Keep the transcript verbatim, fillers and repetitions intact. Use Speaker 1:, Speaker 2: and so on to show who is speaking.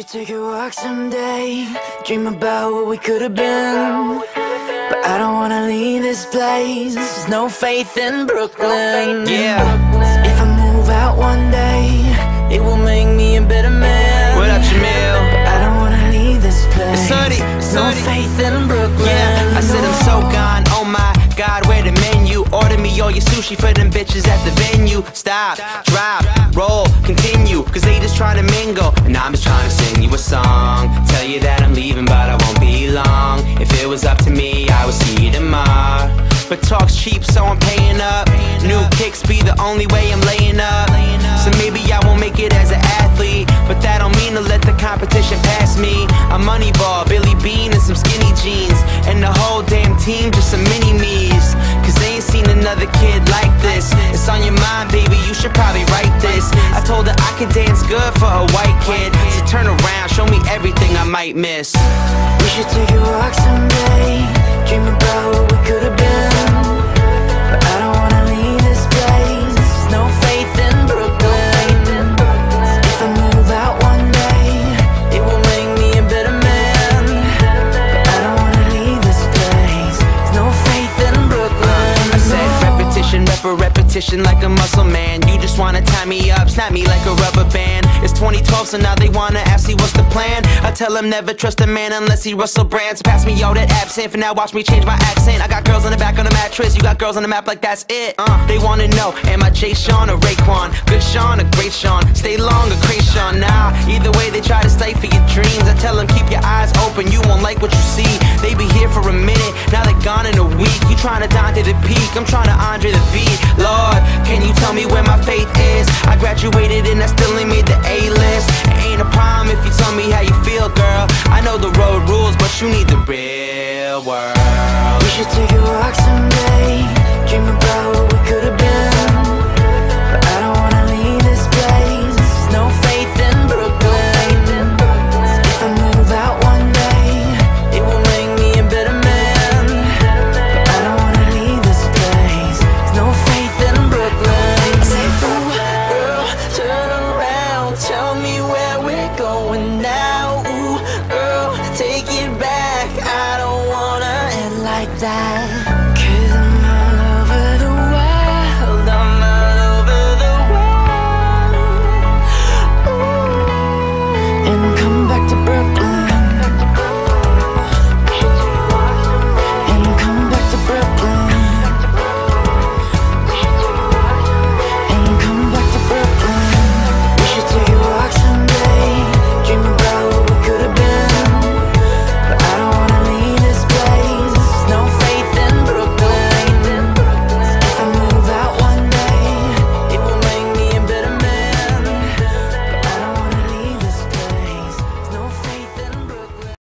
Speaker 1: should take a walk someday, dream about what we could have been. But I don't wanna leave this place, there's no faith in Brooklyn.
Speaker 2: Yeah.
Speaker 1: If I move out one day, it will make me a better man.
Speaker 2: What up, Jamil?
Speaker 1: But I don't wanna leave this place,
Speaker 2: It's Hoodie,
Speaker 1: there's no
Speaker 2: Hoodie.
Speaker 1: faith in Brooklyn.
Speaker 2: Yeah, I said I'm so gone, oh my God, where the menu? Order me all your sushi for them bitches at the venue. Stop, drop, roll, continue, cause they just trying to mingle, and I'm just trying to sing you a song, tell you that I'm leaving but I won't be long. If it was up to me, I would see you tomorrow, but talk's cheap so I'm paying up. New kicks be the only way I'm laying up, so maybe I won't make it as an athlete, but that don't mean to let the competition pass me. I'm Moneyball, Billy Bean and some skinny jeans, and the whole damn team just some mini-me's, cause they ain't seen another kid like this. It's on your mind, baby, you should probably write this. I told her I could dance good for a white kid, so turn around, show me everything I might miss.
Speaker 1: We should take a walk someday, dream about what we could have been. But I don't wanna leave this place, there's no faith in Brooklyn. If I move out one day, it will make me a better man. But I don't wanna leave this place, there's no faith in Brooklyn.
Speaker 2: I said repetition, rep a repetition like a muscle man. You just wanna tie me up, snap me like a rubber band. It's twenty twelve, so now they wanna ask me what's the plan. I tell them never trust a man unless he Russell Brand. So pass me all that absinthe, for now watch me change my accent. I got girls on the back on the mattress, you got girls on the map like that's it. Uh, they wanna know, am I Jay Sean or Raekwon? Good Sean or great Sean? Stay long or Krayshawn? Nah, either way they try to stay for your dreams. I tell them keep your eyes open, you won't like what you see. They be here for a minute, now they're gone in a week. You trying to dine to the peak, I'm trying to Andre the beat. Lord, can you tell me where my faith is? I graduated and I still ain't made the A-list. It ain't a problem if you tell me how you feel, girl. I know the road rules, but you need the real world.
Speaker 1: We should take a walk someday, dream about what we could have been. But I don't wanna leave this place, there's no faith in Brooklyn. If I move out one day, it will make me a better man. But I don't wanna leave this place, there's no faith in Brooklyn. I say, ooh, girl, turn around, tell me where we're going now. Ooh, girl, take it back, I don't wanna end like that.